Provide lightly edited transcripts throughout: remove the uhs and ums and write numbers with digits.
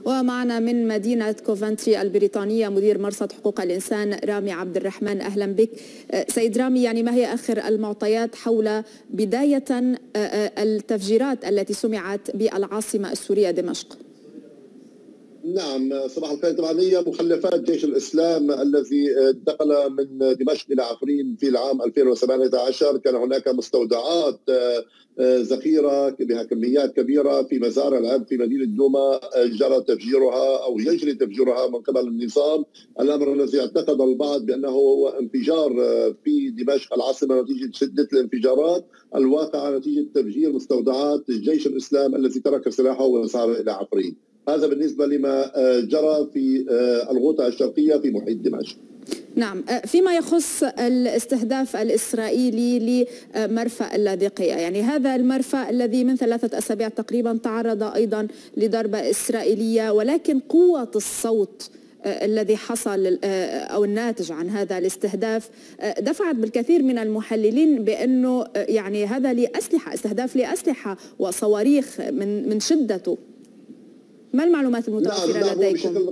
ومعنا من مدينة كوفنتري البريطانية مدير مرصد حقوق الإنسان رامي عبد الرحمن. أهلا بك سيد رامي. يعني ما هي آخر المعطيات حول بداية التفجيرات التي سمعت بالعاصمة السورية دمشق؟ نعم، صباح الخير. طبعا هي مخلفات جيش الإسلام الذي انتقل من دمشق إلى عفرين في العام 2018. كان هناك مستودعات ذخيرة بها كميات كبيرة في مزارع العلم في مدينة دوما جرى تفجيرها أو يجري تفجيرها من قبل النظام، الأمر الذي اعتقد البعض بأنه هو انفجار في دمشق العاصمة نتيجة شدة الانفجارات الواقعة نتيجة تفجير مستودعات جيش الإسلام الذي ترك سلاحه وسار إلى عفرين. هذا بالنسبة لما جرى في الغوطة الشرقية في محيط دمشق. نعم، فيما يخص الاستهداف الإسرائيلي لمرفأ اللاذقية، يعني هذا المرفأ الذي من 3 أسابيع تقريبا تعرض أيضا لضربة إسرائيلية، ولكن قوة الصوت الذي حصل أو الناتج عن هذا الاستهداف دفعت بالكثير من المحللين بأنه يعني هذا لأسلحة، استهداف لأسلحة وصواريخ من شدته. ما المعلومات المتوفرة لديكم؟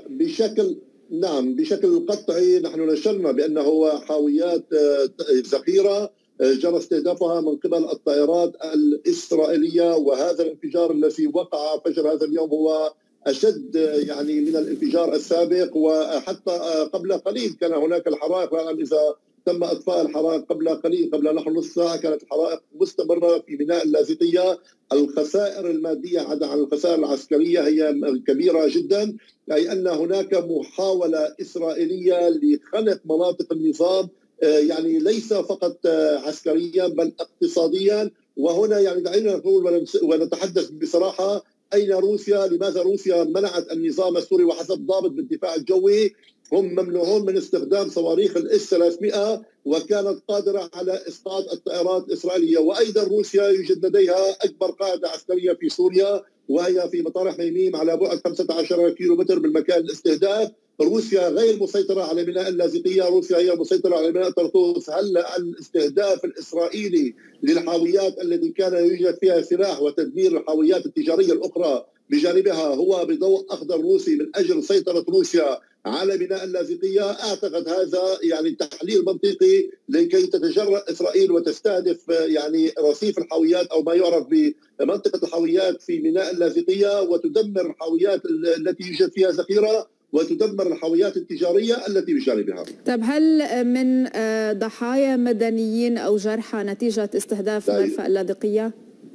بشكل قطعي نحن نشرنا بأنه حاويات ذخيرة جرى استهدافها من قبل الطائرات الإسرائيلية، وهذا الانفجار الذي وقع فجر هذا اليوم هو أشد يعني من الانفجار السابق. وحتى قبل قليل كان هناك الحرائق، لا أعلم إذا تم اطفاء الحرائق قبل قليل، قبل نحو نصف ساعه كانت الحرائق مستمره في ميناء اللاذقيه. الخسائر الماديه عدا عن الخسائر العسكريه هي كبيره جدا، اي ان هناك محاوله اسرائيليه لخنق مناطق النظام، يعني ليس فقط عسكريا بل اقتصاديا. وهنا يعني دعينا نقول ونتحدث بصراحه، اين روسيا؟ لماذا روسيا منعت النظام السوري؟ وحسب ضابط بالدفاع الجوي هم ممنوعون من استخدام صواريخ الاس 300 وكانت قادرة على إسقاط الطائرات الإسرائيلية. وأيضا روسيا يوجد لديها أكبر قاعدة عسكرية في سوريا وهي في مطار حميميم على بعد 15 كيلومتر من مكان الاستهداف. روسيا غير مسيطرة على ميناء اللاذقية، روسيا هي مسيطرة على ميناء طرطوس. هل الاستهداف الإسرائيلي للحاويات التي كان يوجد فيها سلاح وتدمير الحاويات التجارية الأخرى بجانبها هو بضوء أخضر روسي من أجل سيطرة روسيا على بناء اللاذقية؟ أعتقد هذا يعني تحليل منطقي لكي تتجرأ إسرائيل وتستهدف يعني رصيف الحاويات أو ما يعرف بمنطقة الحاويات في ميناء اللاذقية وتدمر الحاويات التي يوجد فيها ذخيرة وتدمر الحاويات التجارية التي بجانبها. طيب هل من ضحايا مدنيين أو جرحى نتيجة استهداف مرفأ اللاذقية؟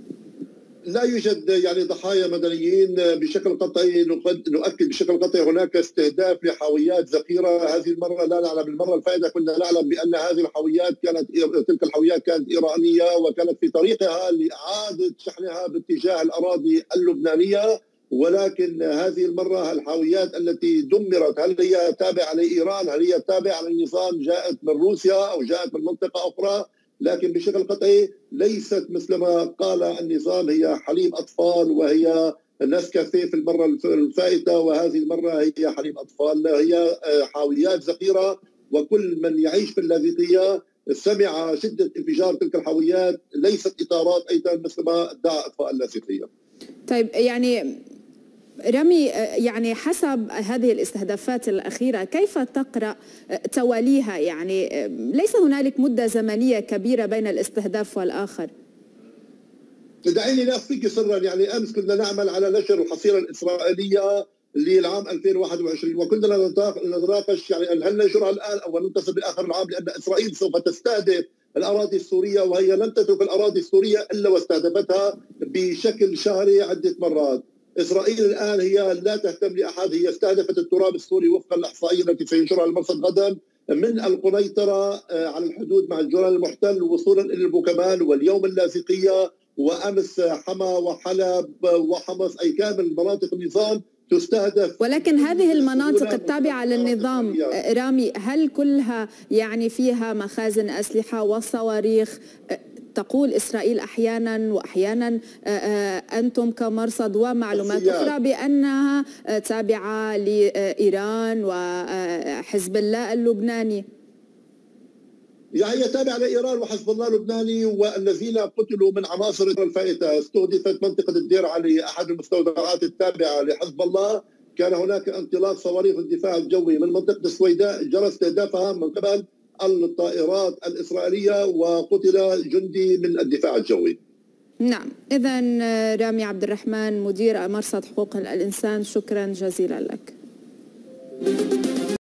لا يوجد يعني ضحايا مدنيين بشكل قطعي. نؤكد بشكل قطعي هناك استهداف لحاويات ذخيره. هذه المره لا نعلم، المره الفائته كنا نعلم بان هذه الحاويات تلك الحاويات كانت ايرانيه وكانت في طريقها لاعاده شحنها باتجاه الاراضي اللبنانيه، ولكن هذه المره الحاويات التي دمرت هل هي تابعه لايران؟ هل هي تابعه للنظام؟ جاءت من روسيا او جاءت من منطقه اخرى؟ لكن بشكل قطعي ليست مثل ما قال النظام هي حليب أطفال وهي نسكافيه في المرة الفائتة، وهذه المرة هي حليب أطفال، هي حاويات ذخيرة. وكل من يعيش في اللاذقية سمع شدة انفجار تلك الحاويات، ليست إطارات أيضا مثل ما ادعى أطفاء اللاذقية. طيب يعني رامي، يعني حسب هذه الاستهدافات الأخيرة كيف تقرأ تواليها؟ يعني ليس هنالك مدة زمنية كبيرة بين الاستهداف والآخر. دعيني لا أخفيك سرا، يعني أمس كنا نعمل على نشر الحصيلة الإسرائيلية للعام 2021 وكنا نتناقش يعني هل ننشرها الآن أو ننتصر بآخر العام، لأن إسرائيل سوف تستهدف الأراضي السورية وهي لن تترك الأراضي السورية إلا واستهدفتها بشكل شهري عدة مرات. إسرائيل الآن هي لا تهتم لأحد، هي استهدفت التراب السوري وفقا للإحصائية التي سينشرها المرصد غدا من القنيطرة على الحدود مع الجولان المحتل وصولا إلى البوكمان، واليوم اللاذقية، وأمس حما وحلب وحمص، أي كامل مناطق النظام تستهدف. ولكن هذه المناطق التابعة للنظام رامي هل كلها يعني فيها مخازن أسلحة وصواريخ؟ تقول إسرائيل أحيانا وأحيانا أنتم كمرصد ومعلومات أخرى بأنها تابعة لإيران وحزب الله اللبناني. هي تابعة لإيران وحزب الله اللبناني، والذين قتلوا من عناصر الفائتة. استهدفت منطقة الدير علي، أحد المستودعات التابعة لحزب الله. كان هناك انطلاق صواريخ الدفاع الجوي من منطقة السويداء، جرى استهدافها من قبل الطائرات الإسرائيلية وقتل جندي من الدفاع الجوي. نعم، إذا رامي عبد الرحمن مدير مرصد حقوق الإنسان، شكرا جزيلا لك.